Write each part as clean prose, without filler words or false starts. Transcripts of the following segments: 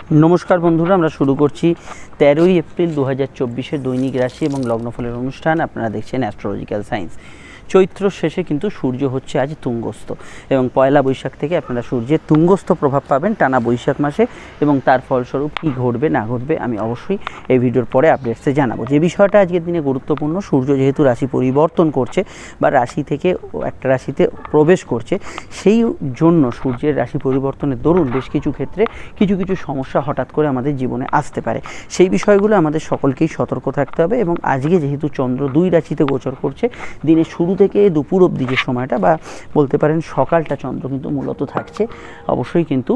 নমস্কার বন্ধুরা, আমরা শুরু করছি 13ই এপ্রিল 2024-এর দৈনিক রাশি এবং লগ্নফলের অনুষ্ঠান। আপনারা দেখছেন অ্যাস্ট্রোলজিক্যাল সায়েন্স। চৈত্র শেষে কিন্তু সূর্য হচ্ছে আজ তুঙ্গস্থ এবং পয়লা বৈশাখ থেকে আপনারা সূর্যের তুঙ্গস্থ প্রভাব পাবেন টানা বৈশাখ মাসে, এবং তার ফলস্বরূপ কী ঘটবে না ঘটবে আমি অবশ্যই এই ভিডিওর পরে আপডেটসে জানাবো। যে বিষয়টা আজকের দিনে গুরুত্বপূর্ণ, সূর্য যেহেতু রাশি পরিবর্তন করছে বা রাশি থেকে একটা রাশিতে প্রবেশ করছে, সেই জন্য সূর্যের রাশি পরিবর্তনের দরুন বেশ কিছু ক্ষেত্রে কিছু সমস্যা হঠাৎ করে আমাদের জীবনে আসতে পারে। সেই বিষয়গুলো আমাদের সকলকেই সতর্ক থাকতে হবে। এবং আজকে যেহেতু চন্দ্র 2 রাশিতে গোচর করছে, দিনের শুরু থেকে দুপুর অবধি যে সময়টা বা বলতে পারেন সকালটা চন্দ্র কিন্তু মূলত থাকছে অবশ্যই কিন্তু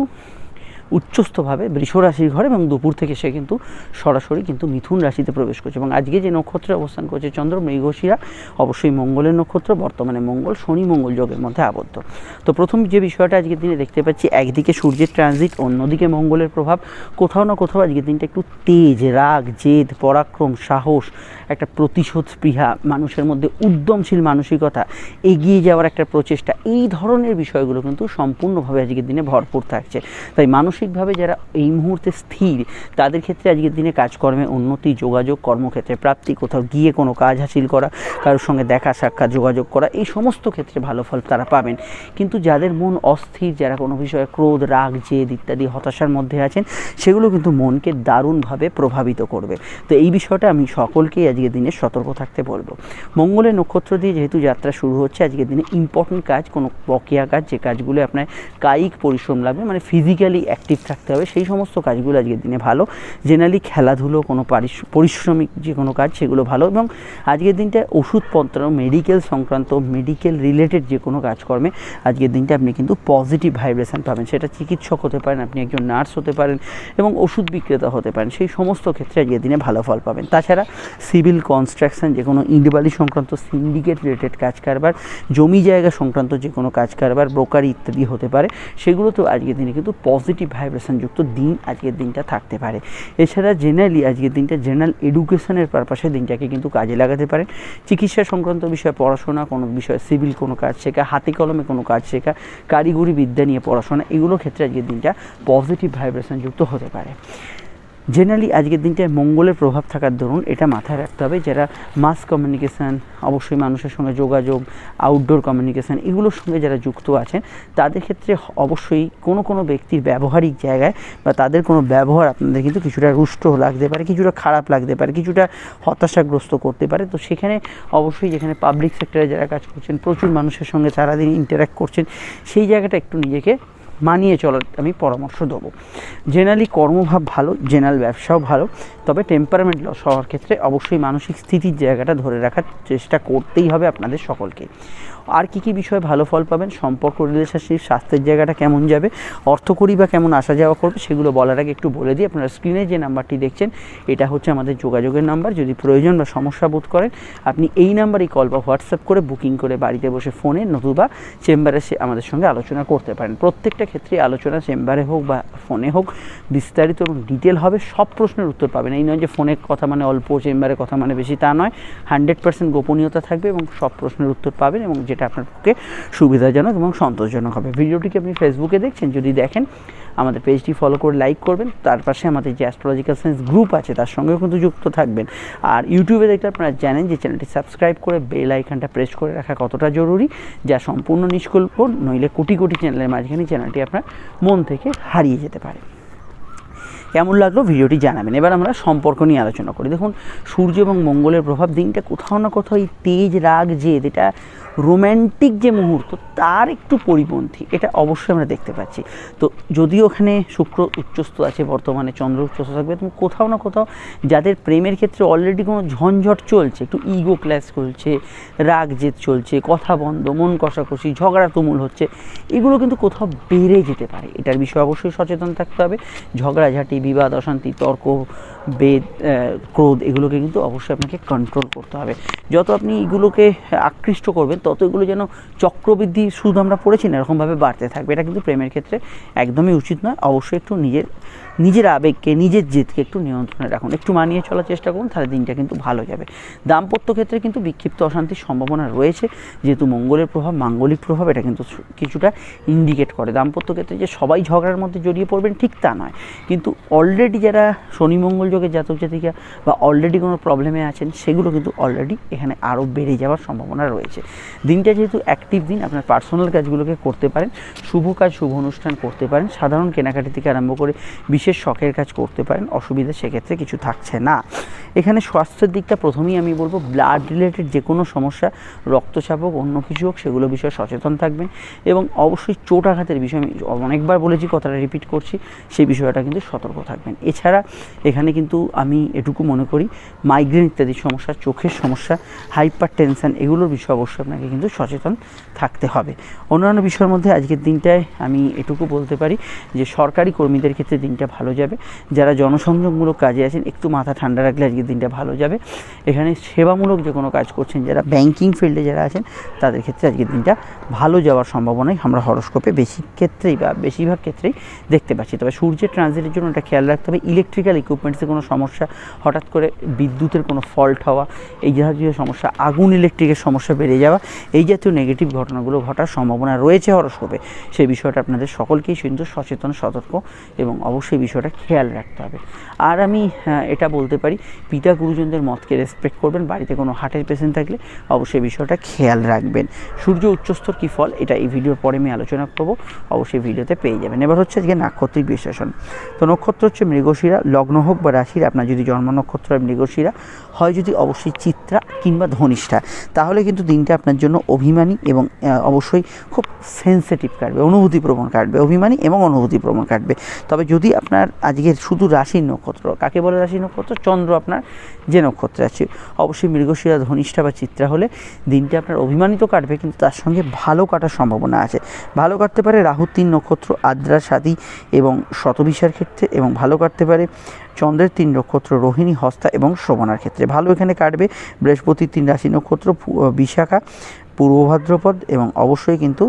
উচ্চস্থভাবে বৃষ রাশির ঘরে, এবং দুপুর থেকে সে কিন্তু সরাসরি কিন্তু মিথুন রাশিতে প্রবেশ করছে। এবং আজকে যে নক্ষত্রে অবস্থান করছে চন্দ্র, মৃগশিরা, অবশ্যই মঙ্গলের নক্ষত্র। বর্তমানে মঙ্গল শনি মঙ্গল যোগের মধ্যে আবদ্ধ। তো প্রথম যে বিষয়টা আজকের দিনে দেখতে পাচ্ছি, একদিকে সূর্যের ট্রানজিট, অন্যদিকে মঙ্গলের প্রভাব। কোথাও না কোথাও আজকের দিনটা একটু তেজ, রাগ, জেদ, পরাক্রম, সাহস, একটা প্রতিশোধ স্পৃহা, মানুষের মধ্যে উদ্যমশীল মানসিকতা, এগিয়ে যাওয়ার একটা প্রচেষ্টা, এই ধরনের বিষয়গুলো কিন্তু সম্পূর্ণভাবে আজকের দিনে ভরপুর থাকছে। তাই মানসিকভাবে যারা এই মুহূর্তে স্থির, তাদের ক্ষেত্রে আজকের দিনে কাজকর্মে উন্নতি, যোগাযোগ, কর্মক্ষেত্রে প্রাপ্তি, কোথাও গিয়ে কোনো কাজ হাসিল করা, কারোর সঙ্গে দেখা সাক্ষাৎ যোগাযোগ করা, এই সমস্ত ক্ষেত্রে ভালো ফল তারা পাবেন। কিন্তু যাদের মন অস্থির, যারা কোনো বিষয়ে ক্রোধ, রাগ, জেদ ইত্যাদি হতাশার মধ্যে আছেন, সেগুলো কিন্তু মনকে দারুণভাবে প্রভাবিত করবে। তো এই বিষয়টা আমি সকলকেই আজকের দিনে সতর্ক থাকতে বলবো। মঙ্গলের নক্ষত্র দিয়ে যেহেতু যাত্রা শুরু হচ্ছে, আজকের দিনে ইম্পর্টেন্ট কাজ, কোনো বকেয়া কাজ, যে কাজগুলো আপনার কায়িক পরিশ্রম লাগবে, মানে ফিজিক্যালি অ্যাক্টিভ থাকতে হবে, সেই সমস্ত কাজগুলো আজকের দিনে ভালো। জেনারেলি খেলাধুলো, কোনো পরিশ্রমিক যে কোনো কাজ, সেগুলো ভালো। এবং আজকের দিনটা ওষুধপত্র, মেডিকেল সংক্রান্ত, মেডিকেল রিলেটেড যে কোনো কাজকর্মে আজকের দিনটা আপনি কিন্তু পজিটিভ ভাইব্রেশন পাবেন। সেটা চিকিৎসক হতে পারেন, আপনি একজন নার্স হতে পারেন, এবং ওষুধ বিক্রেতা হতে পারেন, সেই সমস্ত ক্ষেত্রে আজকের দিনে ভালো ফল পাবেন। তাছাড়া সিভিল, কনস্ট্রাকশন, যে কোনো ইটবালি সংক্রান্ত, সিন্ডিকেট রিলেটেড কাজ কারবার, জমি জায়গা সংক্রান্ত যে কোনো কাজ কারবার, ব্রোকারি ইত্যাদি হতে পারে, সেগুলোতেও আজকের দিনে কিন্তু পজিটিভ ভাইব্রেশনযুক্ত দিন আজকের দিনটা থাকতে পারে। এছাড়া জেনারেলি আজকের দিনটা জেনারেল এডুকেশনের পারপাসে দিনটাকে কিন্তু কাজে লাগাতে পারেন। চিকিৎসা সংক্রান্ত বিষয়ে পড়াশোনা, কোনো বিষয়ে সিভিল কোনো কাজ শেখা, হাতে কলমে কোনো কাজ শেখা, কারিগরি বিদ্যা নিয়ে পড়াশোনা, এগুলো ক্ষেত্রে আজকের দিনটা পজিটিভ ভাইব্রেশনযুক্ত হতে পারে। জেনারেলি আজকের দিনটায় মঙ্গলের প্রভাব থাকার দরুন এটা মাথায় রাখতে হবে, যারা মাস কমিউনিকেশান, অবশ্যই মানুষের সঙ্গে যোগাযোগ, আউটডোর কমিউনিকেশান, এগুলোর সঙ্গে যারা যুক্ত আছেন, তাদের ক্ষেত্রে অবশ্যই কোনো ব্যক্তির ব্যবহারিক জায়গায় বা তাদের কোনো ব্যবহার আপনাদের কিন্তু কিছুটা রুষ্ট লাগতে পারে, কিছুটা খারাপ লাগতে পারে, কিছুটা হতাশাগ্রস্ত করতে পারে। তো সেখানে অবশ্যই যেখানে পাবলিক সেক্টরে যারা কাজ করছেন, প্রচুর মানুষের সঙ্গে সারাদিন ইন্টারাক্ট করছেন, সেই জায়গাটা একটু নিজেকে মানিয়ে চলার আমি পরামর্শ দেবো। জেনারেলি কর্মভাব ভালো, জেনারেল ব্যবসাও ভালো, তবে টেম্পারামেন্ট লস হওয়ার ক্ষেত্রে অবশ্যই মানসিক স্থিতির জায়গাটা ধরে রাখার চেষ্টা করতেই হবে আপনাদের সকলকে। আর কী বিষয়ে ভালো ফল পাবেন, সম্পর্ক, রিলেশনশিপ, স্বাস্থ্যের জায়গাটা কেমন যাবে, অর্থকড়ি বা কেমন আসা যাওয়া করবে, সেগুলো বলার আগে একটু বলে দিই। আপনারা স্ক্রিনে যে নাম্বারটি দেখছেন, এটা হচ্ছে আমাদের যোগাযোগের নাম্বার। যদি প্রয়োজন বা সমস্যা বোধ করেন, আপনি এই নাম্বারেই কল বা হোয়াটসঅ্যাপ করে বুকিং করে বাড়িতে বসে ফোনে নতুবা চেম্বারে সে আমাদের সঙ্গে আলোচনা করতে পারেন। প্রত্যেকটা ক্ষেত্রে আলোচনা চেম্বারে হোক বা ফোনে হোক বিস্তারিত এবং ডিটেল হবে, সব প্রশ্নের উত্তর পাবেন। এই নয় যে ফোনে কথা মানে অল্প, চেম্বারে কথা মানে বেশি, তা নয়। 100% গোপনীয়তা থাকবে এবং সব প্রশ্নের উত্তর পাবেন, এবং যেটা আপনার পক্ষে সুবিধাজনক এবং সন্তোষজনক হবে। ভিডিওটিকে আপনি ফেসবুকে দেখছেন, যদি দেখেন আমাদের পেজটি ফলো করে লাইক করবেন। তার পাশে আমাদের যে অ্যাস্ট্রোলজিক্যাল সায়েন্স গ্রুপ আছে, তার সঙ্গেও কিন্তু যুক্ত থাকবেন। আর ইউটিউবে দেখলে আপনারা জানেন যে চ্যানেলটি সাবস্ক্রাইব করে বেল আইকনটা প্রেস করে রাখা কতটা জরুরি, যা সম্পূর্ণ নিষ্কল্প, নইলে কোটি চ্যানেলের মাঝখানে চ্যানেলটি আপনার মন থেকে হারিয়ে যেতে পারে। কেমন লাগলো ভিডিওটি জানাবেন। এবার আমরা সম্পর্ক নিয়ে আলোচনা করি। দেখুন, সূর্য এবং মঙ্গলের প্রভাব দিনটা কোথাও না কোথাও এই তেজ, রাগ, জেদ, এটা রোম্যান্টিক যে মুহূর্ত তার একটু পরিপন্থী, এটা অবশ্যই আমরা দেখতে পাচ্ছি। তো যদিও ওখানে শুক্র উচ্চস্থ আছে, বর্তমানে চন্দ্র উচ্চস্থ থাকবে, তো কোথাও না কোথাও যাদের প্রেমের ক্ষেত্রে অলরেডি কোনো ঝঞ্ঝট চলছে, একটু ইগো ক্ল্যাশ চলছে, রাগ জেদ চলছে, কথা বন্ধ, মন কষাকষি, ঝগড়া তুমুল হচ্ছে, এগুলো কিন্তু কোথাও বেড়ে যেতে পারে। এটার বিষয়ে অবশ্যই সচেতন থাকতে হবে। ঝগড়াঝাটি, বিবাদ, অশান্তি, তর্ক, বেদ, ক্রোধ, এগুলোকে কিন্তু অবশ্যই আপনাকে কন্ট্রোল করতে হবে। যত আপনি এগুলোকে আকৃষ্ট করবেন, তত এগুলো যেন চক্রবৃদ্ধি সুদ আমরা পড়েছি না, এরকমভাবে বাড়তে থাকবে। এটা কিন্তু প্রেমের ক্ষেত্রে একদমই উচিত নয়। অবশ্যই একটু নিজের আবেগকে, নিজের জেদকে একটু নিয়ন্ত্রণে রাখুন, একটু মানিয়ে চলার চেষ্টা করুন, তাহলে দিনটা কিন্তু ভালো যাবে। দাম্পত্য ক্ষেত্রে কিন্তু বিক্ষিপ্ত অশান্তির সম্ভাবনা রয়েছে, যেহেতু মঙ্গলের প্রভাব, মাঙ্গলিক প্রভাব, এটা কিন্তু কিছুটা ইন্ডিকেট করে। দাম্পত্য ক্ষেত্রে যে সবাই ঝগড়ার মধ্যে জড়িয়ে পড়বেন ঠিক তা নয়, কিন্তু অলরেডি যারা শনি মঙ্গল যোগের জাতক জাতিকা বা অলরেডি কোনো প্রবলেমে আছেন, সেগুলো কিন্তু অলরেডি এখানে আরও বেড়ে যাওয়ার সম্ভাবনা রয়েছে। দিনটা যেহেতু অ্যাক্টিভ দিন, আপনার পার্সোনাল কাজগুলোকে করতে পারেন, শুভ কাজ শুভ অনুষ্ঠান করতে পারেন, সাধারণ কেনাকাটি থেকে আরম্ভ করে বিশেষ শখের কাজ করতে পারেন, অসুবিধা সেক্ষেত্রে কিছু থাকছে না। এখানে স্বাস্থ্যের দিকটা প্রথমেই আমি বলবো, ব্লাড রিলেটেড যে কোনো সমস্যা, রক্তচাপ হোক অন্য কিছু হোক, সেগুলো বিষয়ে সচেতন থাকবেন এবং অবশ্যই চোট আঘাতের বিষয়ে আমি অনেকবার বলেছি, কথাটা রিপিট করছি, সেই বিষয়টা কিন্তু সতর্ক থাকবেন। এছাড়া এখানে কিন্তু আমি এটুকু মনে করি, মাইগ্রেন ইত্যাদি সমস্যা, চোখের সমস্যা, হাইপার টেনশন, এগুলোর বিষয়ে অবশ্যই আপনাকে কিন্তু সচেতন থাকতে হবে। অন্যান্য বিষয়ের মধ্যে আজকের দিনটায় আমি এটুকু বলতে পারি যে সরকারি কর্মীদের ক্ষেত্রে দিনটা ভালো যাবে। যারা জনসংযোগমূলক কাজে আছেন, একটু মাথা ঠান্ডা রাখলে আজকের দিনটা ভালো যাবে। এখানে সেবামূলক যে কোনো কাজ করছেন, যারা ব্যাংকিং ফিল্ডে যারা আছেন, তাদের ক্ষেত্রে আজকের দিনটা ভালো যাওয়ার সম্ভাবনাই আমরা হরোস্কোপে বেশি ক্ষেত্রেই বা বেশিরভাগ ক্ষেত্রেই দেখতে পাচ্ছি। তবে সূর্যের ট্রানজিটের জন্য এটা খেয়াল রাখতে হবে, ইলেকট্রিক্যাল ইকুইপমেন্টসে কোনো সমস্যা, হঠাৎ করে বিদ্যুতের কোনো ফল্ট হওয়া, এই জাতীয় সমস্যা, আগুন ইলেকট্রিকের সমস্যা বেড়ে যাওয়া, এই জাতীয় নেগেটিভ ঘটনাগুলো ঘটার সম্ভাবনা রয়েছে হরোস্কোপে। সেই বিষয়টা আপনাদের সকলকেই কিন্তু সচেতন, সতর্ক এবং অবশ্যই বিষয়টা খেয়াল রাখতে হবে। আর আমি এটা বলতে পারি, পিতা গুরুজনদের মতকে রেসপেক্ট করবেন। বাড়িতে কোনো হার্টের পেশেন্ট থাকলে অবশ্যই বিষয়টা খেয়াল রাখবেন। সূর্য উচ্চস্তর কী ফল, এটা এই ভিডিওর পরে আমি আলোচনা করবো, অবশ্যই ভিডিওতে পেয়ে যাবেন। এবার হচ্ছে আজকে নাক্ষত্রিক বিশ্লেষণ। তো নক্ষত্র হচ্ছে মৃগশিরা, লগ্ন হোক বা রাশির, আপনার যদি জন্ম নক্ষত্র হয় মৃগশিরা, হয় যদি অবশ্যই চিত্রা কিংবা ধনিষ্ঠা, তাহলে কিন্তু দিনটা আপনার জন্য অভিমানী এবং অবশ্যই খুব সেন্সিটিভ কাটবে, অনুভূতিপ্রবণ কাটবে, অভিমানী এবং অনুভূতিপ্রবণ কাটবে। তবে যদি আপনার আজকের শুধু রাশির নক্ষত্র, কাকে বলে রাশির নক্ষত্র, চন্দ্র আপনার যে নক্ষত্রে আছে, অবশ্যই মৃগশিরা, ধনিষ্ঠা বা চিত্রা হলে দিনটা আপনার অভিমানিত কাটবে, কিন্তু তার সঙ্গে ভালো কাটার সম্ভাবনা আছে। ভালো কাটতে পারে রাহুর 3 নক্ষত্র, আদ্রা, স্বাতী এবং শতভিষার ক্ষেত্রে, এবং ভালো কাটতে পারে চন্দ্রের 3 নক্ষত্র, রোহিণী, হস্তা এবং শোভনার ক্ষেত্রে। ভালো এখানে কাটবে বৃহস্পতির 3 রাশি নক্ষত্র, বিশাখা, পূর্ব ভাদ্রপদ এবং অবশ্যই কিন্তু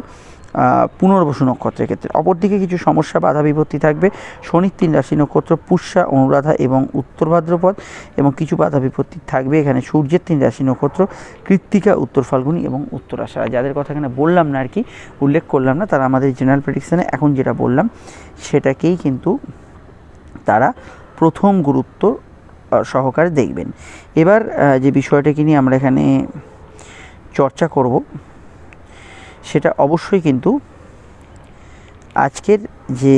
পুনর্বসু নক্ষত্রের ক্ষেত্রে। অপরদিকে কিছু সমস্যা, বাধা বিপত্তি থাকবে শনির 3 রাশি নক্ষত্র, পুষ্যা, অনুরাধা এবং উত্তর ভাদ্রপদ, এবং কিছু বাধা বিপত্তি থাকবে এখানে সূর্যের 3 রাশি নক্ষত্র, কৃত্তিকা, উত্তর ফাল্গুনী এবং উত্তর আষাঢ়। যাদের কথা এখানে বললাম না আর কি, উল্লেখ করলাম না, তারা আমাদের জেনারেল প্রেডিকশানে এখন যেটা বললাম সেটাকেই কিন্তু তারা প্রথম গুরুত্ব সহকারে দেখবেন। এবার যে বিষয়টাকে নিয়ে আমরা এখানে চর্চা করব, সেটা অবশ্যই কিন্তু আজকের যে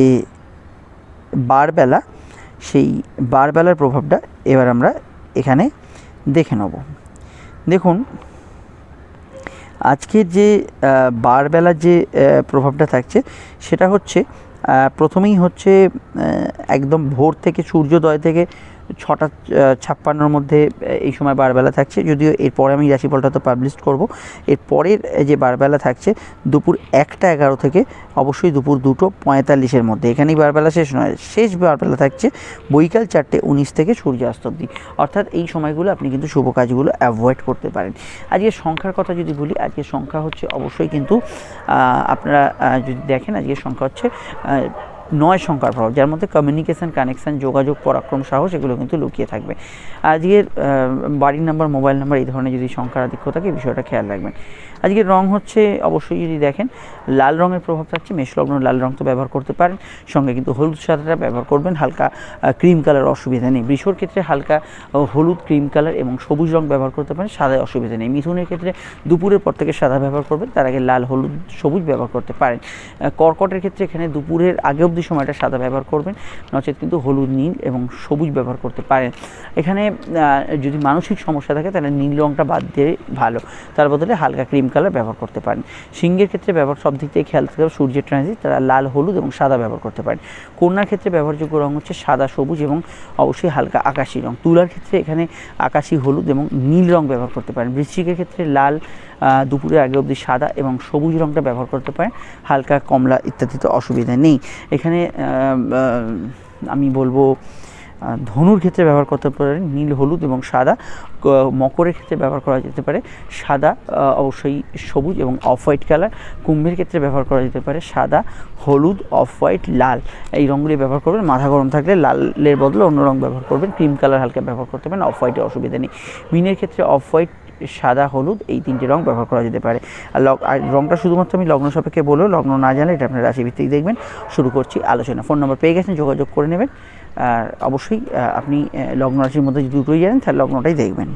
বারবেলা, সেই বারবেলার প্রভাবটা এবার আমরা এখানে দেখে নেব। দেখুন, আজকের যে বারবেলার যে প্রভাবটা থাকছে, সেটা হচ্ছে প্রথমেই হচ্ছে একদম ভোর থেকে, সূর্যোদয় থেকে 6:56 মধ্যে এই সময় বারবেলা থাকছে। যদিও এরপরে আমি রাশিফলটা তো পাবলিশ করব। এরপরের যে বারবেলা থাকছে দুপুর 1:11 থেকে অবশ্যই দুপুর 2:45 মধ্যে, এখানেই বারবেলা শেষ নয়, শেষ বারবেলা থাকছে বৈকাল 4:19 থেকে সূর্যাস্ত অবধি। অর্থাৎ এই সময়গুলো আপনি কিন্তু শুভ কাজগুলো অ্যাভয়েড করতে পারেন। আজকের সংখ্যার কথা যদি বলি, আজকের সংখ্যা হচ্ছে অবশ্যই কিন্তু আপনারা যদি দেখেন, আজকের সংখ্যা হচ্ছে 9 সংখ্যার প্রভাব, যার মধ্যে কমিউনিকেশান, কানেকশান, যোগাযোগ, পরাক্রম, সাহস এগুলো কিন্তু লুকিয়ে থাকবে। আজকের বাড়ির নাম্বার, মোবাইল নাম্বার, এই ধরনের যদি সংখ্যার আধিক্য থাকে, এই বিষয়টা খেয়াল রাখবেন। আজকের রং হচ্ছে অবশ্যই যদি দেখেন, লাল রঙের প্রভাব থাকছে। মেষলগ্ন লাল রং তো ব্যবহার করতে পারেন, সঙ্গে কিন্তু হলুদ সাদাটা ব্যবহার করবেন, হালকা ক্রিম কালার অসুবিধা নেই। বৃষর ক্ষেত্রে হালকা হলুদ, ক্রিম কালার এবং সবুজ রং ব্যবহার করতে পারেন, সাদায় অসুবিধা নেই। মিথুনের ক্ষেত্রে দুপুরের পর থেকে সাদা ব্যবহার করবেন, তার আগে লাল, হলুদ, সবুজ ব্যবহার করতে পারেন। কর্কটের ক্ষেত্রে এখানে দুপুরের আগে অবধি সময়টা সাদা ব্যবহার করবেন, নচেত কিন্তু হলুদ, নীল এবং সবুজ ব্যবহার করতে পারেন। এখানে যদি মানসিক সমস্যা থাকে তাহলে নীল রঙটা বাদ দিয়ে ভালো, তার বদলে হালকা ক্রিম কালার ব্যবহার করতে পারেন। সিংহের ক্ষেত্রে ব্যবহার সব দিক থেকে খেয়াল রাখতে হবে, সূর্যের ট্রানজিট, তারা লাল, হলুদ এবং সাদা ব্যবহার করতে পারেন। কন্যার ক্ষেত্রে ব্যবহারযোগ্য রং হচ্ছে সাদা, সবুজ এবং অবশ্যই হালকা আকাশি রং। তুলার ক্ষেত্রে এখানে আকাশি, হলুদ এবং নীল রং ব্যবহার করতে পারেন। বৃশ্চিকের ক্ষেত্রে লাল, দুপুরের আগে অবধি সাদা এবং সবুজ রংটা ব্যবহার করতে পারেন, হালকা কমলা ইত্যাদিতে অসুবিধা নেই। এখানে আমি বলবো ধনুর ক্ষেত্রে ব্যবহার করতে পারেন নীল, হলুদ এবং সাদা। মকরের ক্ষেত্রে ব্যবহার করা যেতে পারে সাদা, অবশ্যই সবুজ এবং অফ হোয়াইট কালার। কুম্ভের ক্ষেত্রে ব্যবহার করা যেতে পারে সাদা, হলুদ, অফ হোয়াইট, লাল, এই রঙগুলি ব্যবহার করবেন। মাথা গরম থাকলে লালের বদলে অন্য রঙ ব্যবহার করবেন। ক্রিম কালার হালকা ব্যবহার করতে পারেন, অফ হোয়াইটে অসুবিধা নেই। মীনের ক্ষেত্রে অফ হোয়াইট সাদা, হলুদ এই 3টে রং ব্যবহার করা যেতে পারে। আর রংটা শুধুমাত্র আমি লগ্ন সাপেক্ষে বলেও, লগ্ন না জানলে এটা আপনার রাশিভিত্তিক দেখবেন। শুরু করছি আলোচনা। ফোন নম্বর পেয়ে গেছেন, যোগাযোগ করে নেবেন। আর অবশ্যই আপনি লগ্ন রাশির মধ্যে যদি দুটোই জানেন তাহলে লগ্নটাই দেখবেন।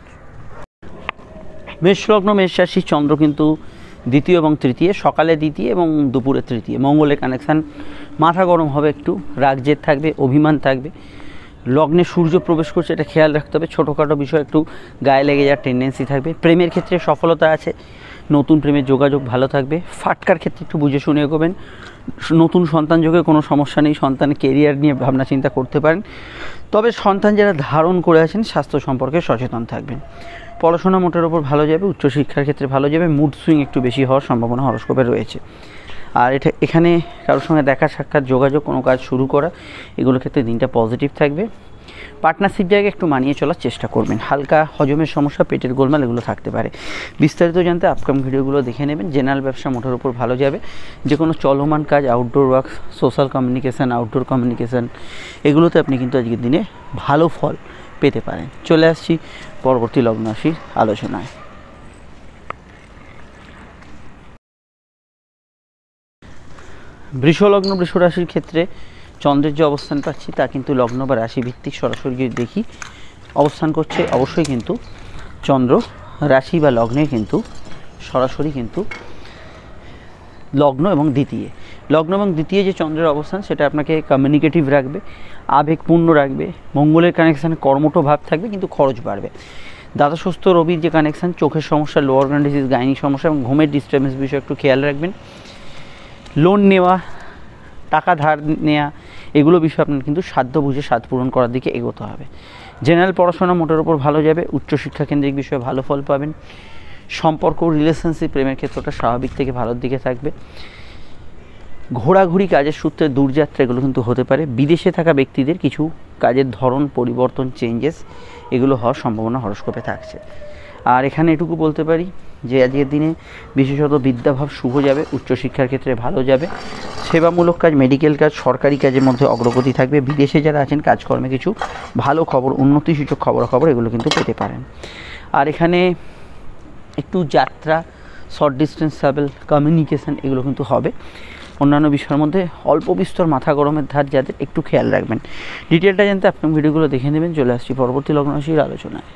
মেষ লগ্ন, মেষ রাশি, চন্দ্র কিন্তু দ্বিতীয় এবং তৃতীয়, সকালে দ্বিতীয় এবং দুপুরে তৃতীয়। মঙ্গলের কানেকশান, মাথা গরম হবে, একটু রাগ জেদ থাকবে, অভিমান থাকবে। লগ্নে সূর্য প্রবেশ করছে, এটা খেয়াল রাখতে হবে। ছোটোখাটো বিষয় একটু গায়ে লেগে যাওয়ার টেন্ডেন্সি থাকবে। প্রেমের ক্ষেত্রে সফলতা আছে, নতুন প্রেমের যোগাযোগ ভালো থাকবে। ফাটকার ক্ষেত্রে একটু বুঝে শুনে এগোবেন। নতুন সন্তান যোগে কোনো সমস্যা নেই, সন্তানের কেরিয়ার নিয়ে ভাবনা চিন্তা করতে পারেন। তবে সন্তান যারা ধারণ করে আছেন স্বাস্থ্য সম্পর্কে সচেতন থাকবেন। পড়াশোনা মোটের ওপর ভালো যাবে, উচ্চশিক্ষার ক্ষেত্রে ভালো যাবে। মুড সুইং একটু বেশি হওয়ার সম্ভাবনা হরস্কোপে রয়েছে। আর এখানে কারোর সঙ্গে দেখা সাক্ষাৎ, যোগাযোগ, কোনো কাজ শুরু করা, এগুলোর ক্ষেত্রে দিনটা পজিটিভ থাকবে। পার্টনারশিপ জায়গায় একটু মানিয়ে চলার চেষ্টা করবেন। হালকা হজমের সমস্যা, পেটের গোলমাল এগুলো থাকতে পারে। বিস্তারিত জানতে আপকাম ভিডিওগুলো দেখে নেবেন। জেনারেল ব্যবসা মোটের ওপর ভালো যাবে। যে কোনো চলমান কাজ, outdoor work, social communication, outdoor communication, এগুলোতে আপনি কিন্তু আজকের দিনে ভালো ফল পেতে পারেন। চলে আসছি পরবর্তী লগ্ন রাশির আলোচনায়। বৃষ লগ্ন, বৃষ রাশির ক্ষেত্রে চন্দ্রের যে অবস্থান পাচ্ছি তা কিন্তু লগ্ন বা রাশি ভিত্তিক। সরাসরি যদি দেখি অবস্থান করছে, অবশ্যই কিন্তু চন্দ্র রাশি বা লগ্নে কিন্তু সরাসরি কিন্তু লগ্ন এবং দ্বিতীয়। লগ্ন এবং দ্বিতীয় যে চন্দ্রের অবস্থান, সেটা আপনাকে কমিউনিকেটিভ রাখবে, আবেগপূর্ণ রাখবে। মঙ্গলের কানেকশানে কর্মঠ ভাব থাকবে, কিন্তু খরচ বাড়বে। দ্বাদশস্থ রবির যে কানেকশান, চোখের সমস্যা, লোয়ার অর্গান ডিজিজ, গাইনিক সমস্যা এবং ঘুমের ডিস্টার্বেন্স বিষয়ে একটু খেয়াল রাখবেন। লোন নেওয়া, টাকা ধার নেওয়া, এগুলো বিষয়ে আপনার কিন্তু সাধ্য বুঝে স্বাদ পূরণ করার দিকে এগোতে হবে। জেনারেল পড়াশোনা মোটের ওপর ভালো যাবে। উচ্চশিক্ষা কেন্দ্রিক বিষয়ে ভালো ফল পাবেন। সম্পর্ক, রিলেশনশিপ, প্রেমের ক্ষেত্রটা স্বাভাবিক থেকে ভালোর দিকে থাকবে। ঘোরাঘুরি, কাজের সূত্রে দূরযাত্রা, এগুলো কিন্তু হতে পারে। বিদেশে থাকা ব্যক্তিদের কিছু কাজের ধরন পরিবর্তন, চেঞ্জেস, এগুলো হওয়ার সম্ভাবনা হরস্কোপে থাকছে। আর এখানে এটুকু বলতে পারি যে আজকের দিনে বিশেষত বিদ্যাভাব শুভ যাবে। উচ্চশিক্ষার ক্ষেত্রে ভালো যাবে। সেবামূলক কাজ, মেডিকেল কাজ, সরকারি কাজের মধ্যে অগ্রগতি থাকবে। বিদেশে যারা আছেন কাজকর্মে কিছু ভালো খবর, উন্নতিসূচক খবরাখবর এগুলো কিন্তু পেতে পারেন। আর এখানে একটু যাত্রা, শর্ট ডিস্টেন্স ট্রাভেল, কমিউনিকেশান, এগুলো কিন্তু হবে। অন্যান্য বিষয়ের মধ্যে অল্প বিস্তর মাথা গরমের ধার যাদের একটু খেয়াল রাখবেন। ডিটেলটা জানতে আপনার ভিডিওগুলো দেখে নেবেন। চলে আসছি পরবর্তী লগ্ন রাশির আলোচনায়।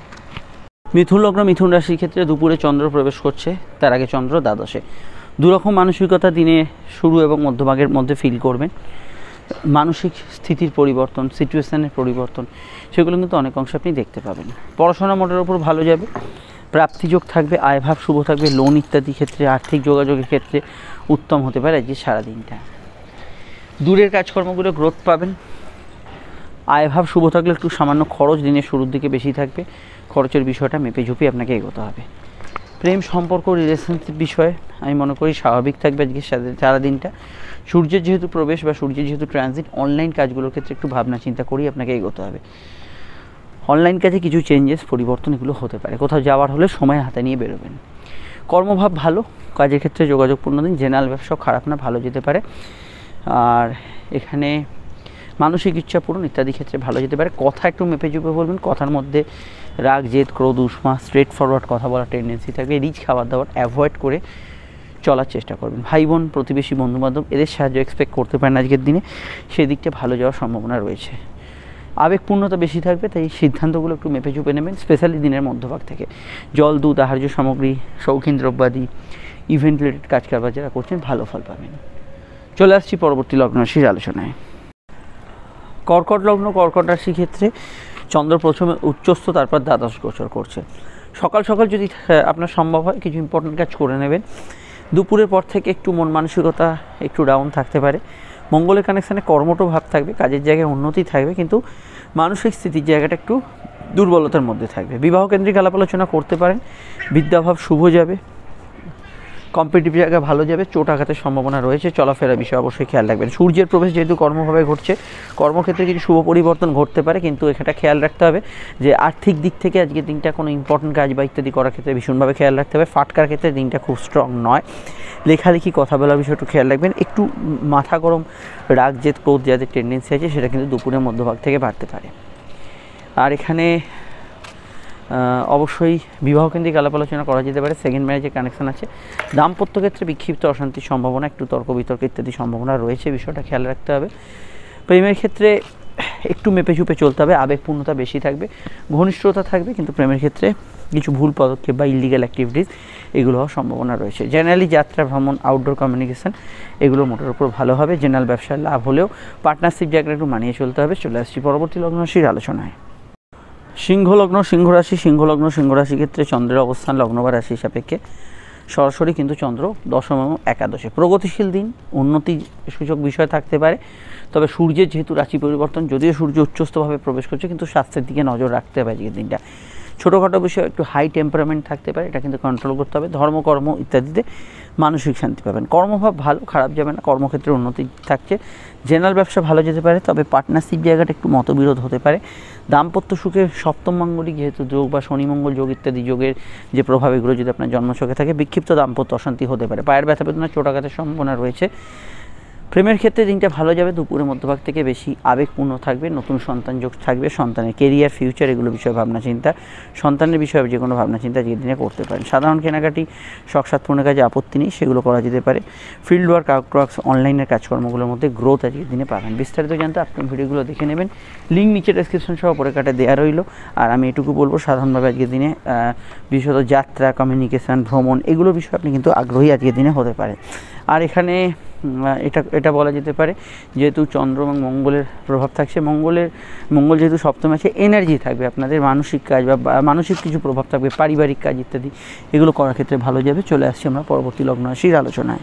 মিথুন লগ্ন, মিথুন রাশির ক্ষেত্রে দুপুরে চন্দ্র প্রবেশ করছে, তার আগে চন্দ্র দ্বাদশে। দুরকম মানসিকতা দিনে শুরু এবং মধ্যভাগের মধ্যে ফিল করবেন। মানসিক স্থিতির পরিবর্তন, সিচুয়েশানের পরিবর্তন, সেগুলো কিন্তু অনেক অংশে আপনি দেখতে পাবেন। পড়াশোনা মোটের ওপর ভালো যাবে। প্রাপ্তিযোগ থাকবে, আয়ভাব শুভ থাকবে। লোন ইত্যাদি ক্ষেত্রে, আর্থিক যোগাযোগের ক্ষেত্রে উত্তম হতে পারে আজকে সারাদিনটা। দূরের কাজকর্মগুলো গ্রোথ পাবেন। আয়ভাব শুভ থাকলে একটু সামান্য খরচ দিনের শুরুর দিকে বেশি থাকবে। খরচের বিষয়টা মেপে ঝুপে আপনাকে এগোতে হবে। প্রেম সম্পর্ক, রিলেশনশিপ বিষয়ে আমি মনে করি স্বাভাবিক থাকবে আজকে সারাদিনটা। সূর্যের যেহেতু প্রবেশ বা সূর্যের যেহেতু ট্রানজিট, অনলাইন কাজগুলোর ক্ষেত্রে একটু ভাবনা চিন্তা করেই আপনাকে এগোতে হবে। অনলাইন কাজে কিছু চেঞ্জেস, পরিবর্তন এগুলো হতে পারে। কোথাও যাওয়ার হলে সময় হাতে নিয়ে বেরোবেন। কর্মভাব ভালো, কাজের ক্ষেত্রে যোগাযোগপূর্ণ দিন। জেনারেল ব্যবসাও খারাপ না, ভালো যেতে পারে। আর এখানে মানসিক ইচ্ছা পূরণ ইত্যাদি ক্ষেত্রে ভালো যেতে পারে। কথা একটু মেপে চুপে বলবেন। কথার মধ্যে রাগ, জেদ, ক্রোধ, উষ্মা, স্ট্রেট ফরওয়ার্ড কথা বলার টেন্ডেন্সি থাকবে। রিচ খাবার দাবার অ্যাভয়েড করে চলার চেষ্টা করবেন। ভাই বোন, প্রতিবেশী, বন্ধুবান্ধব, এদের সাহায্য এক্সপেক্ট করতে পারেন আজকের দিনে। সেই দিকটা ভালো যাওয়ার সম্ভাবনা রয়েছে। আবেগপূর্ণতা বেশি থাকবে, তাই সিদ্ধান্তগুলো একটু মেপে চুপে নেবেন। স্পেশালি দিনের মধ্যভাগ থেকে জল, দুধ, আহার্য সামগ্রী, শৌখিন দ্রব্যাদি, ইভেন্ট রিলেটেড কাজ কারবার যারা করছেন ভালো ফল পাবেন। চলে আসছি পরবর্তী লগ্ন রাশির আলোচনায়। কর্কট লগ্ন, কর্কট রাশির ক্ষেত্রে চন্দ্র প্রথমে উচ্চস্থ, তারপর দ্বাদশ গোচর করছে। সকাল সকাল যদি আপনার সম্ভব হয় কিছু ইম্পর্টেন্ট কাজ করে নেবেন। দুপুরের পর থেকে একটু মন মানসিকতা একটু ডাউন থাকতে পারে। মঙ্গলের কানেকশানে কর্মঠ ভাব থাকবে, কাজের জায়গায় উন্নতি থাকবে, কিন্তু মানসিক স্থিতির জায়গাটা একটু দুর্বলতার মধ্যে থাকবে। বিবাহ কেন্দ্রিক আলাপ আলোচনা করতে পারেন। বিদ্যাভাব শুভ যাবে। কম্পিটিটিভ জায়গা ভালো যাবে। চোট আঘাতের সম্ভাবনা রয়েছে। চলাফেরা বিষয়ে অবশ্যই খেয়াল রাখবেন। সূর্যের প্রবেশ যেহেতু কর্মভাবে ঘটছে, কর্মক্ষেত্রে কিছু শুভ পরিবর্তন ঘটতে পারে, কিন্তু এখানটা খেয়াল রাখতে হবে যে আর্থিক দিক থেকে আজকের দিনটা কোনো ইম্পর্টেন্ট কাজ বা ইত্যাদি করার ক্ষেত্রে ভীষণভাবে খেয়াল রাখতে হবে। ফাটকার ক্ষেত্রে দিনটা খুব স্ট্রং নয়। লেখালেখি, কথা বলার বিষয়ে একটু খেয়াল রাখবেন। একটু মাথা গরম, রাগ, জেদ, ক্রোধ যাদের টেন্ডেন্সি আছে সেটা কিন্তু দুপুরের মধ্যভাগ থেকে বাড়তে পারে। আর এখানে অবশ্যই বিবাহকেন্দ্রিক আলাপ আলোচনা করা যেতে পারে। সেকেন্ড ম্যারেজের কানেকশন আছে। দাম্পত্য ক্ষেত্রে বিক্ষিপ্ত অশান্তির সম্ভাবনা, একটু তর্ক বিতর্ক ইত্যাদি সম্ভাবনা রয়েছে, বিষয়টা খেয়াল রাখতে হবে। প্রেমের ক্ষেত্রে একটু মেপে চুপে চলতে হবে, আবেগপূর্ণতা বেশি থাকবে, ঘনিষ্ঠতা থাকবে, কিন্তু প্রেমের ক্ষেত্রে কিছু ভুল পদক্ষেপ বা ইলিগাল অ্যাক্টিভিটিস এগুলো হওয়ার সম্ভাবনা রয়েছে। জেনারেলি যাত্রা, ভ্রমণ, আউটডোর কমিউনিকেশন এগুলো মোটের উপর ভালো হবে। জেনারেল ব্যবসায় লাভ হলেও পার্টনারশিপ জায়গাটা একটু মানিয়ে চলতে হবে। চলে আসছি পরবর্তী লগ্ন রাশির আলোচনায়। সিংহ লগ্ন, সিংহ রাশি। সিংহ লগ্ন, সিংহ রাশি ক্ষেত্রে চন্দ্রের অবস্থান লগ্ন বা রাশির সাপেক্ষে সরাসরি কিন্তু চন্দ্র দশম এবং একাদশে। প্রগতিশীল দিন, উন্নতি সূচক বিষয় থাকতে পারে, তবে সূর্যের যেহেতু রাশি পরিবর্তন, যদিও সূর্য উচ্চস্থভাবে প্রবেশ করছে, কিন্তু স্বাস্থ্যের দিকে নজর রাখতে হবে আজকের দিনটা। ছোটোখাটো বিষয়ে একটু হাই টেম্পারামেন্ট থাকতে পারে, এটা কিন্তু কন্ট্রোল করতে হবে। ধর্মকর্ম ইত্যাদিতে মানসিক শান্তি পাবেন। কর্মভাব ভালো, খারাপ যাবে না, কর্মক্ষেত্রে উন্নতি থাকছে। জেনারেল ব্যবসা ভালো যেতে পারে, তবে পার্টনারশিপ জায়গাটা একটু মতবিরোধ হতে পারে। দাম্পত্য সুখে সপ্তম মাঙ্গলিক যেহেতু যোগ বা শনি মঙ্গল যোগ ইত্যাদি যোগের যে প্রভাব, এগুলো যদি আপনার জন্মছকে থাকে, বিক্ষিপ্ত দাম্পত্য অশান্তি হতে পারে। পায়ের ব্যথা বেদনা, চোটাঘাতের সম্ভাবনা রয়েছে। প্রেমের ক্ষেত্রে দিনটা ভালো যাবে, দুপুরের মধ্যভাগ থেকে বেশি আবেগপূর্ণ থাকবে, নতুন সন্তান যোগ থাকবে, সন্তানের কেরিয়ার, ফিউচার এগুলো বিষয়ে ভাবনা চিন্তা, সন্তানের বিষয়ে যে কোনো ভাবনা চিন্তা আজকের দিনে করতে পারেন। সাধারণ কেনাকাটি, শখ সাত পূর্ণের কাজে আপত্তি নেই, সেগুলো করা যেতে পারে। ফিল্ড ওয়ার্ক, আউটওয়ার্কস, অনলাইনের কাজকর্মগুলোর মধ্যে গ্রোথ আজকের দিনে পাবেন। বিস্তারিত জানতে আপনার ভিডিওগুলো দেখে নেবেন, লিঙ্ক নিচে ডেসক্রিপশন সহ পরে কাটে দেওয়া রইল। আর আমি এটুকু বলবো, সাধারণভাবে আজকের দিনে বিশেষত যাত্রা, কমিউনিকেশান, ভ্রমণ এগুলো বিষয়ে আপনি কিন্তু আগ্রহী আজকের দিনে হতে পারে। আর এখানে এটা বলা যেতে পারে, যেহেতু চন্দ্র এবং মঙ্গলের প্রভাব থাকছে, মঙ্গল যেহেতু সপ্তমে আছে, এনার্জি থাকবে আপনাদের, মানসিক কাজ বা মানসিক কিছু প্রভাব থাকবে, পারিবারিক কাজ ইত্যাদি এগুলো করার ক্ষেত্রে ভালো যাবে। চলে আসছি আমরা পরবর্তী লগ্ন রাশির আলোচনায়।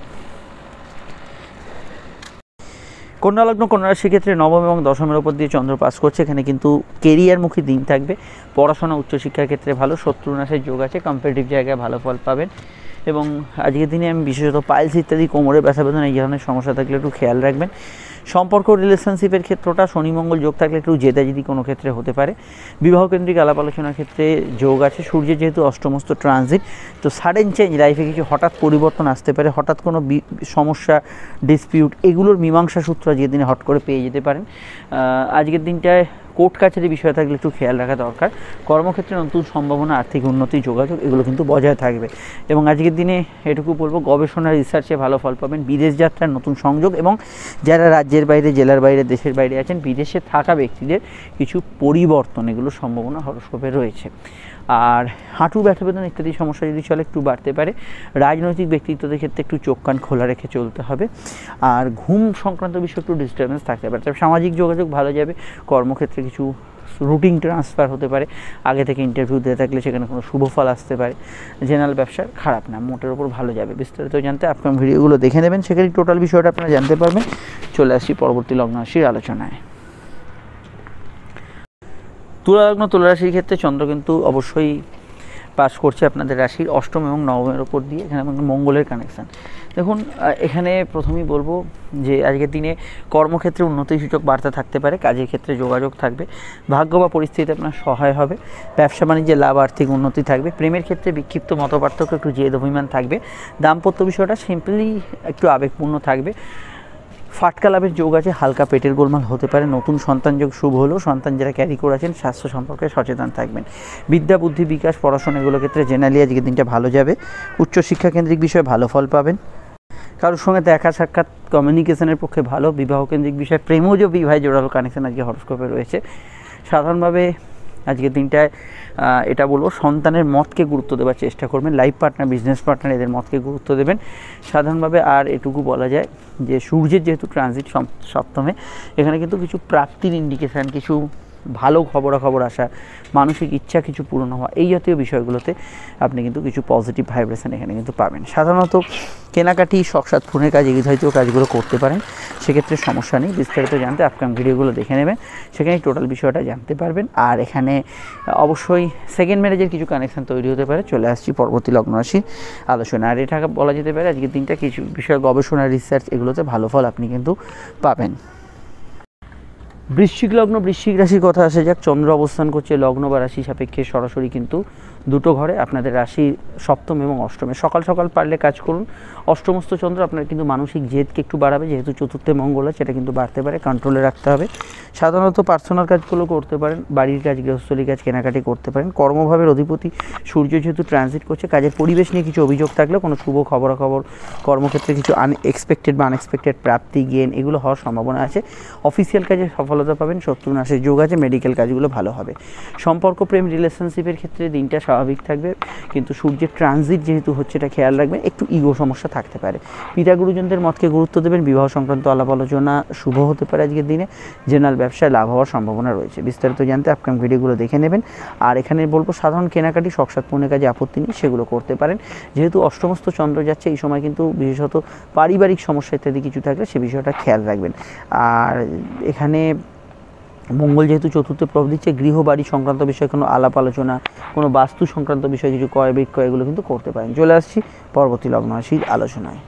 কন্যা লগ্ন, কন্যা রাশির ক্ষেত্রে নবম এবং দশমের ওপর দিয়ে চন্দ্র পাস করছে। এখানে কিন্তু কেরিয়ারমুখী দিন থাকবে, পড়াশোনা উচ্চশিক্ষার ক্ষেত্রে ভালো, শত্রু নাশের যোগ আছে, কম্পিটিটিভ জায়গায় ভালো ফল পাবেন। এবং আজকের দিনে আমি বিশেষত পাইলস ইত্যাদি, কোমরে ব্যথা বেদনা এই ধরনের সমস্যা থাকলে একটু খেয়াল রাখবেন। সম্পর্ক, রিলেশনশিপের ক্ষেত্রটা শনি মঙ্গল যোগ থাকলে একটু জেদাজেদি কোনো ক্ষেত্রে হতে পারে। বিবাহকেন্দ্রিক আলাপ আলোচনার ক্ষেত্রে যোগ আছে। সূর্যের যেহেতু অষ্টমস্ত ট্রানজিট, তো সাডেন চেঞ্জ, লাইফে কিছু হঠাৎ পরিবর্তন আসতে পারে, হঠাৎ কোনো সমস্যা, ডিসপিউট এগুলোর মীমাংসা সূত্র আজকের দিনে হট করে পেয়ে যেতে পারেন। আজকের দিনটায় কোর্ট কাছারি বিষয় থাকলে একটু খেয়াল রাখা দরকার। কর্মক্ষেত্রে নতুন সম্ভাবনা, আর্থিক উন্নতি, যোগাযোগ এগুলো কিন্তু বজায় থাকবে। এবং আজকের দিনে এটুকু বলবো, গবেষণা, রিসার্চে ভালো ফল পাবেন। বিদেশ যাত্রার নতুন সংযোগ, এবং যারা রাজ্যের বাইরে, জেলার বাইরে, দেশের বাইরে আছেন, বিদেশে থাকা ব্যক্তিদের কিছু পরিবর্তন এগুলো সম্ভাবনা হরস্কোপে রয়েছে। আর হাঁটু ব্যথা বেদনা ইত্যাদি সমস্যা যদি চলে একটু বাড়তে পারে। রাজনৈতিক ব্যক্তিত্বদের ক্ষেত্রে একটু চোখ কান খোলা রেখে চলতে হবে। আর ঘুম সংক্রান্ত বিষয়ে একটু ডিস্টারবেন্স থাকতে পারে। তবে সামাজিক যোগাযোগ ভালো যাবে। কর্মক্ষেত্রে কিছু রুটিন ট্রান্সফার হতে পারে, আগে থেকে ইন্টারভিউ দিয়ে থাকলে সেখানে কোনো শুভ ফল আসতে পারে। জেনারেল ব্যবসার খারাপ না, মোটের ওপর ভালো যাবে। বিস্তারিত জানতে আপনার ভিডিওগুলো দেখে নেবেন, সেখানে টোটাল বিষয়টা আপনারা জানতে পারবেন। চলে আসছি পরবর্তী লগ্ন রাশির আলোচনায়। তুলা লগ্ন, তুলা রাশির ক্ষেত্রে চন্দ্র কিন্তু অবশ্যই পাস করছে আপনাদের রাশির অষ্টম এবং নবমের ওপর দিয়ে। এখানে মঙ্গলের কানেকশান দেখুন। এখানে প্রথমেই বলবো যে আজকের দিনে কর্মক্ষেত্রে উন্নতিসূচক বার্তা থাকতে পারে, কাজের ক্ষেত্রে যোগাযোগ থাকবে, ভাগ্য বা পরিস্থিতি আপনার সহায় হবে, ব্যবসা বাণিজ্যে লাভ, আর্থিক উন্নতি থাকবে। প্রেমের ক্ষেত্রে বিক্ষিপ্ত মতপার্থক্য, একটু জেদ অভিমান থাকবে। দাম্পত্য বিষয়টা সিম্পলি একটু আবেগপূর্ণ থাকবে। ফাটকা লাভের যোগ আছে, হালকা পেটের গোলমাল হতে পারে। নতুন সন্তান যোগ শুভ হলেও সন্তান যারা ক্যারি করেছেন স্বাস্থ্য সম্পর্কে সচেতন থাকবেন। বিদ্যা, বুদ্ধি, বিকাশ, পড়াশোনা এগুলোর ক্ষেত্রে জেনারেলি আজকের দিনটা ভালো যাবে। উচ্চশিক্ষা কেন্দ্রিক বিষয়ে ভালো ফল পাবেন। কারোর সঙ্গে দেখা সাক্ষাৎ, কমিউনিকেশনের পক্ষে ভালো। বিবাহকেন্দ্রিক বিষয়, প্রেমজ বিবাহে জোড়ালো কানেকশন আজকে হরস্কোপে রয়েছে। সাধারণভাবে আজকের দিনটায় এটা বলবো, সন্তানের মতকে গুরুত্ব দেওয়ার চেষ্টা করবেন। লাইফ পার্টনার, বিজনেস পার্টনার এদের মতকে গুরুত্ব দেবেন সাধারণভাবে। আর এটুকু বলা যায় যে সূর্যের যেহেতু ট্রানজিট সপ্তমে, এখানে কিন্তু কিছু প্রাপ্তির ইন্ডিকেশান, কিছু ভালো খবরাখবর আসা, মানসিক ইচ্ছা কিছু পূরণ হওয়া, এই জাতীয় বিষয়গুলোতে আপনি কিন্তু কিছু পজিটিভ ভাইব্রেশন এখানে কিন্তু পাবেন। সাধারণত কেনাকাটি, শখ সাত পূরণের কাজ, এই জাতীয় কাজগুলো করতে পারেন, সেক্ষেত্রে সমস্যা নেই। বিস্তারিত জানতে আপকামিং ভিডিওগুলো দেখে নেবেন, সেখানে টোটাল বিষয়টা জানতে পারবেন। আর এখানে অবশ্যই সেকেন্ড ম্যারেজের কিছু কানেকশান তৈরি হতে পারে। চলে আসছি পরবর্তী লগ্ন রাশি আলোচনা। আর এটা বলা যেতে পারে আজকের দিনটা কিছু বিষয়, গবেষণা, রিসার্চ এগুলোতে ভালো ফল আপনি কিন্তু পাবেন। বৃশ্চিক লগ্ন, বৃশ্চিক রাশির কথা আসে যাক। চন্দ্র অবস্থান করছে লগ্ন বা রাশি সাপেক্ষে সরাসরি কিন্তু দুটো ঘরে আপনাদের রাশি সপ্তম এবং অষ্টমে। সকাল সকাল পারলে কাজ করুন। অষ্টমস্থ চন্দ্র আপনার কিন্তু মানসিক জেদকে একটু বাড়াবে, যেহেতু চতুর্থে মঙ্গল আছে, সেটা কিন্তু বাড়তে পারে, কন্ট্রোলে রাখতে হবে। সাধারণত পার্সোনাল কাজগুলো করতে পারেন, বাড়ির কাজ, গৃহস্থলী কাজ, কেনাকাটি করতে পারেন। কর্মভাবের অধিপতি সূর্য যেহেতু ট্রানজিট করছে, কাজের পরিবেশ নিয়ে কিছু অভিযোগ থাকলেও কোনো শুভ খবরাখবর, কর্মক্ষেত্রে কিছু আনএক্সপেক্টেড বা আনএক্সপেক্টেড প্রাপ্তি, গেন এগুলো হওয়ার সম্ভাবনা আছে। অফিসিয়াল কাজে সফলতা পাবেন, শত্রু নাশের যোগ আছে, মেডিকেল কাজগুলো ভালো হবে। সম্পর্ক, প্রেম, রিলেশনশিপের ক্ষেত্রে দিনটা স্বাভাবিক থাকবে, কিন্তু সূর্যের ট্রানজিট যেহেতু হচ্ছে এটা খেয়াল রাখবেন, একটু ইগো সমস্যা থাকতে পারে। পিতা গুরুজনদের মতকে গুরুত্ব দেবেন। বিবাহ সংক্রান্ত আলাপ আলোচনা শুভ হতে পারে আজকের দিনে। জেনারেল ব্যবসায় লাভ হওয়ার সম্ভাবনা রয়েছে। বিস্তারিত জানতে আপকামিং ভিডিওগুলো দেখে নেবেন। আর এখানে বলবো সাধারণ কেনাকাটি, শখসাদ পূর্ণের কাজে আপত্তি নেই, সেগুলো করতে পারেন। যেহেতু অষ্টমস্থ চন্দ্র যাচ্ছে, এই সময় কিন্তু বিশেষত পারিবারিক সমস্যা ইত্যাদি কিছু থাকলে সে বিষয়টা খেয়াল রাখবেন। আর এখানে মঙ্গল যেহেতু চতুর্থে প্রভাব দিচ্ছে, গৃহ বাড়ি সংক্রান্ত বিষয়ে কোনো আলাপ আলোচনা, কোনো বাস্তু সংক্রান্ত বিষয়ে কিছু ক্রয় বিক্রয় এগুলো কিন্তু করতে পারেন। চলে আসছি পরবর্তী লগ্ন রাশির আলোচনায়।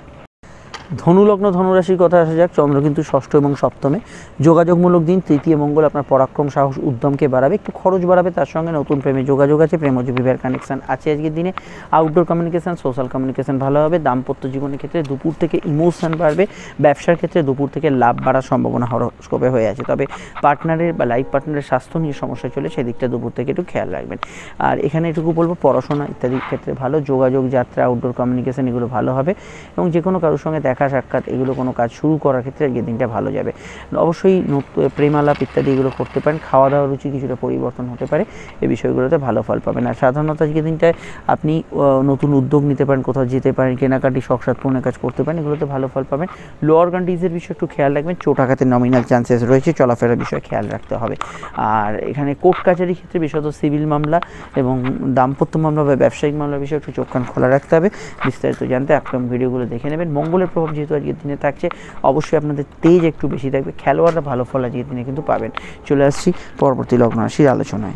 ধনুলগ্ন, ধনুরাশির কথা আসা যাক। চন্দ্র কিন্তু ষষ্ঠ এবং সপ্তমে, যোগাযোগমূলক দিন। তৃতীয় মঙ্গল আপনার পরাক্রম, সাহস, উদ্যমকে বাড়াবে, একটু খরচ বাড়াবে, তার সঙ্গে নতুন প্রেমে যোগাযোগ আছে, প্রেমজ বিবাহের কানেকশান আছে আজকের দিনে। আউটডোর কমিউনিকেশান, সোশ্যাল কমিউনিকেশান ভালো হবে। দাম্পত্য জীবনের ক্ষেত্রে দুপুর থেকে ইমোশন বাড়বে। ব্যবসার ক্ষেত্রে দুপুর থেকে লাভ বাড়ার সম্ভাবনা হরস্কোপে হয়ে আছে, তবে পার্টনারের বা লাইফ পার্টনারের স্বাস্থ্য নিয়ে সমস্যা চলে, সেদিকটা দুপুর থেকে একটু খেয়াল রাখবেন। আর এখানে এটুকু বলবো, পড়াশোনা ইত্যাদির ক্ষেত্রে ভালো, যোগাযোগ, যাত্রা, আউটডোর কমিউনিকেশান এগুলো ভালো হবে, এবং যে কোনো কারোর সঙ্গে দেখা সাক্ষাৎ এগুলো কোনো কাজ শুরু করার ক্ষেত্রে আজকের দিনটা ভালো যাবে। অবশ্যই প্রেমালাপ ইত্যাদি এগুলো করতে পারেন। খাওয়া দাওয়ার রুচি কিছুটা পরিবর্তন হতে পারে, এই বিষয়গুলোতে ভালো ফল পাবেন। আর সাধারণত আজকের দিনটায় আপনি নতুন উদ্যোগ নিতে পারেন, কোথাও যেতে পারেন, কেনাকাটি, শখসাদ পূর্ণের কাজ করতে পারেন, এগুলোতে ভালো ফল পাবেন। লোয়ার গান্ডিজের বিষয়ে একটু খেয়াল রাখবেন। চোট আঘাতের নমিনাল চান্সেস রয়েছে, চলাফেরার বিষয়ে খেয়াল রাখতে হবে। আর এখানে কোর্ট কাছারির ক্ষেত্রে বিশেষত সিভিল মামলা এবং দাম্পত্য মামলা বা ব্যবসায়িক মামলার বিষয়ে একটু চোখ কান খোলা রাখতে হবে। বিস্তারিত জানতে আপকামিং ভিডিওগুলো দেখে নেবেন। মঙ্গলের প্রভাব যেহেতু আজকের দিনে থাকছে, অবশ্যই আপনাদের তেজ একটু বেশি থাকবে, খেলোয়াড়রা ভালো ফল আজকের দিনে কিন্তু পাবেন। চলে আসছি পরবর্তী লগ্ন রাশির আলোচনায়।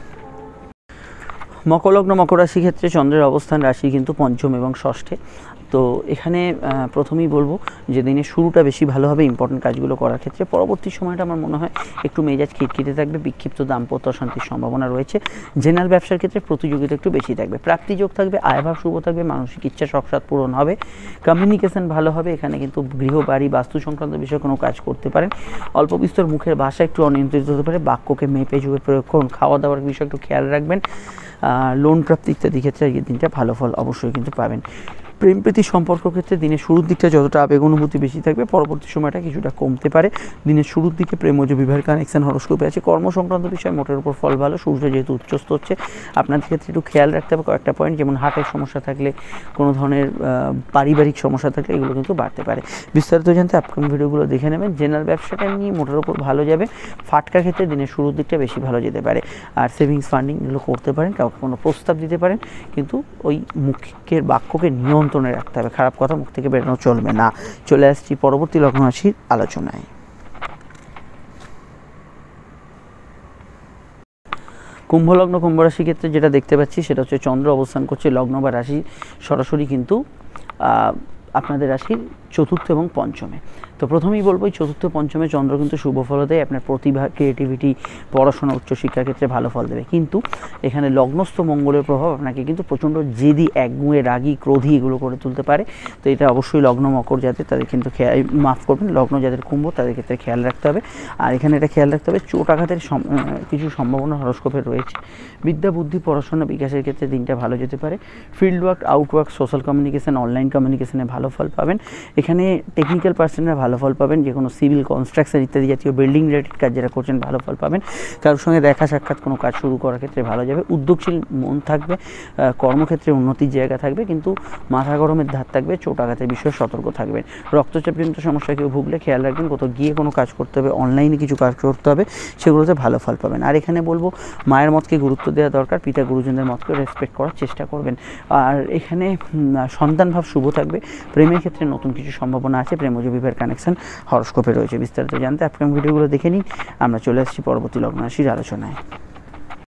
মকর লগ্ন, মকর রাশির ক্ষেত্রে চন্দ্রের অবস্থান রাশি কিন্তু পঞ্চম এবং ষষ্ঠে। তো এখানে প্রথমেই বলবো যে দিনের শুরুটা বেশি ভালো হবে ইম্পর্টেন্ট কাজগুলো করার ক্ষেত্রে। পরবর্তী সময়টা আমার মনে হয় একটু মেজাজ খিটখিটে থাকবে, বিক্ষিপ্ত দাম্পত্য অশান্তির সম্ভাবনা রয়েছে। জেনারেল ব্যবসার ক্ষেত্রে প্রতিযোগিতা একটু বেশি থাকবে, প্রাপ্তিযোগ থাকবে, আয়ভাব শুভ থাকবে, মানসিক ইচ্ছা শখসাদ পূরণ হবে, কমিউনিকেশন ভালো হবে। এখানে কিন্তু গৃহ বাড়ি বাস্তু সংক্রান্ত বিষয়ে কোনো কাজ করতে পারেন। অল্প বিস্তর মুখের ভাষা একটু অনিয়ন্ত্রিত হতে পারে, বাক্যকে মেপে যুগে প্রয়োগ করুন। খাওয়া দাওয়ার বিষয়ে একটু খেয়াল রাখবেন। লোন প্রাপ্তি ইত্যাদি ক্ষেত্রে আজকের দিনটা ভালো ফল অবশ্যই কিন্তু পাবেন। প্রেম প্রীতি সম্পর্ক ক্ষেত্রে দিনের শুরুর দিকটা যতটা আবেগ অনুভূতি বেশি থাকবে, পরবর্তী সময়টা কিছুটা কমতে পারে। দিনের শুরুর দিকে প্রেমজ বিবাহের কানেকশান হরস্কোপে আছে। কর্ম সংক্রান্ত বিষয় মোটের উপর ফল ভালো। সূর্য যেহেতু উচ্চস্থ হচ্ছে, আপনাদের ক্ষেত্রে একটু খেয়াল রাখতে হবে কয়েকটা পয়েন্ট, যেমন হার্টের সমস্যা থাকলে, কোনো ধরনের পারিবারিক সমস্যা থাকলে এগুলো কিন্তু বাড়তে পারে। বিস্তারিত জানতে আপকামিং ভিডিওগুলো দেখে নেবেন। জেনারেল ব্যবসাটা নিয়ে মোটের উপর ভালো যাবে। ফাটকা ক্ষেত্রে দিনের শুরুর দিকটা বেশি ভালো যেতে পারে। আর সেভিংস ফান্ডিং এগুলো করতে পারেন, কাউকে কোনো প্রস্তাব দিতে পারেন, কিন্তু ওই মুখের বাক্যকে নিয়ন্ত্রণে রাখতে হবে, খারাপ কথা মুখ থেকে বেরোনো চলবে না। চলে আসছি পরবর্তী লগ্ন রাশির আলোচনায়। কুম্ভ লগ্ন, কুম্ভ রাশির ক্ষেত্রে যেটা দেখতে পাচ্ছি সেটা হচ্ছে চন্দ্র অবস্থান করছে লগ্ন বা রাশি সরাসরি কিন্তু আপনাদের রাশির চতুর্থ এবং পঞ্চমে। তো প্রথমেই বলবো, এই চতুর্থ পঞ্চমে চন্দ্র কিন্তু শুভ ফল দেয়, আপনার প্রতিভা, ক্রিয়েটিভিটি, পড়াশোনা, উচ্চশিক্ষার ক্ষেত্রে ভালো ফল দেবে। কিন্তু এখানে লগ্নস্থ মঙ্গলের প্রভাব আপনাকে কিন্তু প্রচণ্ড জেদি, একগুঁয়ে, রাগী, ক্রোধী এগুলো করে তুলতে পারে। তো এটা অবশ্যই লগ্ন মকর যাদের, তাদের কিন্তু মাফ করবেন, লগ্ন যাদের কুম্ভ তাদের ক্ষেত্রে খেয়াল রাখতে হবে। আর এখানে এটা খেয়াল রাখতে হবে, চোট আঘাতের কিছু সম্ভাবনা হরস্কোপে রয়েছে। বিদ্যা, বুদ্ধি, পড়াশোনা, বিকাশের ক্ষেত্রে দিনটা ভালো যেতে পারে। Field work, out work, social communication, online কমিউনিকেশনে ভালো ফল পাবেন। এখানে টেকনিক্যাল পার্সনরা ভালো ফল পাবেন, যে কোনো সিভিল, কনস্ট্রাকশন ইত্যাদি জাতীয় বিল্ডিং রিলেটেড কাজ যারা করছেন ভালো ফল পাবেন। কারোর সঙ্গে দেখা সাক্ষাৎ, কোনো কাজ শুরু করার ক্ষেত্রে ভালো যাবে। উদ্যোগশীল মন থাকবে, কর্মক্ষেত্রে উন্নতির জায়গা থাকবে, কিন্তু মাথা গরমের ধার থাকবে, চোট আঘাতের বিষয়ে সতর্ক থাকবেন। রক্তচাপজনিত সমস্যা কেউ ভুগলে খেয়াল রাখবেন, কোথাও গিয়ে কোনো কাজ করতে হবে, অনলাইনে কিছু কাজ করতে হবে, সেগুলোতে ভালো ফল পাবেন। আর এখানে বলবো, মায়ের মতকে গুরুত্ব দেওয়া দরকার, পিতা গুরুজনদের মতকে রেসপেক্ট করার চেষ্টা করবেন। আর এখানে সন্তান ভাব শুভ থাকবে। প্রেমের ক্ষেত্রে নতুন কিছু সম্ভাবনা আছে, প্রেমজ বিবাহের কানেকশন হরস্কোপে রয়েছে। বিস্তারিত জানতে আপকামিং ভিডিওগুলো দেখে নিন। আমরা চলে আসছি পরবর্তী লগ্ন রাশির আলোচনায়।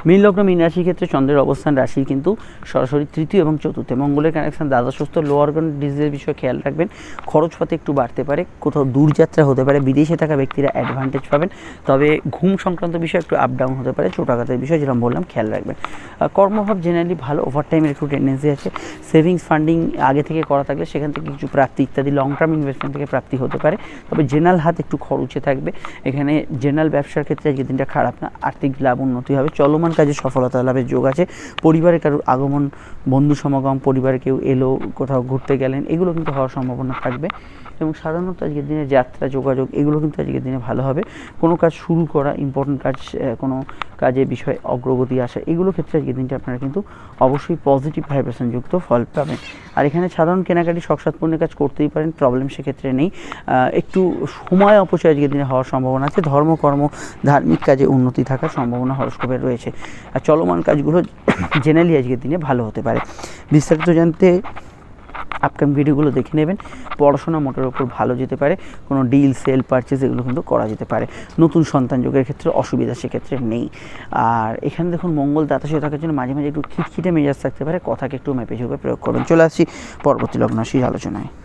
মীন লগ্ন মীন রাশির ক্ষেত্রে চন্দ্রের অবস্থান রাশির কিন্তু সরাসরি তৃতীয় এবং চতুর্থে, মঙ্গলের কানেকশন দ্বাদশস্থ, লো অর্গান ডিজিজের বিষয়ে খেয়াল রাখবেন, খরচপাতি একটু বাড়তে পারে, কোথাও দূরযাত্রা হতে পারে, বিদেশে থাকা ব্যক্তিরা অ্যাডভান্টেজ পাবেন, তবে ঘুম সংক্রান্ত বিষয় একটু আপ ডাউন হতে পারে, ছোটাঘাতের বিষয় যেরকম বললাম খেয়াল রাখবেন। কর্মভাব জেনারেলি ভালো, ওভারটাইমের একটু টেন্ডেন্সি আছে, সেভিংস ফান্ডিং আগে থেকে করা থাকলে সেখান থেকে কিছু প্রাপ্তি ইত্যাদি লং টার্ম ইনভেস্টমেন্ট থেকে প্রাপ্তি হতে পারে, তবে জেনারেল হাত একটু খরচে থাকবে। এখানে জেনারেল ব্যবসার ক্ষেত্রে আজকের দিনটা খারাপ না, আর্থিক লাভ উন্নতি হবে, চলমান কাজে সফলতা লাভের যোগ আছে, পরিবারে কারোর আগমন, বন্ধু সমাগম, পরিবারে কেউ এলো, কোথাও ঘুরতে গেলেন, এগুলো কিন্তু হওয়ার সম্ভাবনা থাকবে। এবং সাধারণত আজকের দিনে যাত্রা, যোগাযোগ, এগুলো কিন্তু আজকের দিনে ভালো হবে। কোনো কাজ শুরু করা, ইম্পর্টেন্ট কাজ, কোনো কাজের বিষয়ে অগ্রগতি আসা, এগুলো ক্ষেত্রে আজকের দিনটা আপনারা কিন্তু অবশ্যই পজিটিভ ভাইব্রেশন যুক্ত ফল পাবেন। আর এখানে সাধারণ কেনাকাটি, শখসাৎপূর্ণের কাজ করতেই পারেন, প্রবলেম সেক্ষেত্রে নেই। একটু সময় অপচয় আজকের দিনে হওয়ার সম্ভাবনা আছে, ধর্মকর্ম, ধার্মিক কাজে উন্নতি থাকার সম্ভাবনা হরস্কোপের রয়েছে। আর চলমান কাজগুলো জেনারেলি আজকের দিনে ভালো হতে পারে। বিস্তারিত জানতে আপকামিং ভিডিওগুলো দেখে নেবেন। পড়াশোনা মোটের ওপর ভালো যেতে পারে, কোনো ডিল, সেল, পারচেস এগুলো কিন্তু করা যেতে পারে। নতুন সন্তান যোগের ক্ষেত্রে অসুবিধা সেক্ষেত্রে নেই। আর এখানে দেখুন মঙ্গল দ্বাদশে থাকার জন্য মাঝে মাঝে একটু খিটখিটে মেজাজ থাকতে পারে, কথাকে একটু মেপে ঝুঁকে প্রয়োগ করবেন। চলে আসছি পরবর্তী লগ্ন রাশির আলোচনায়।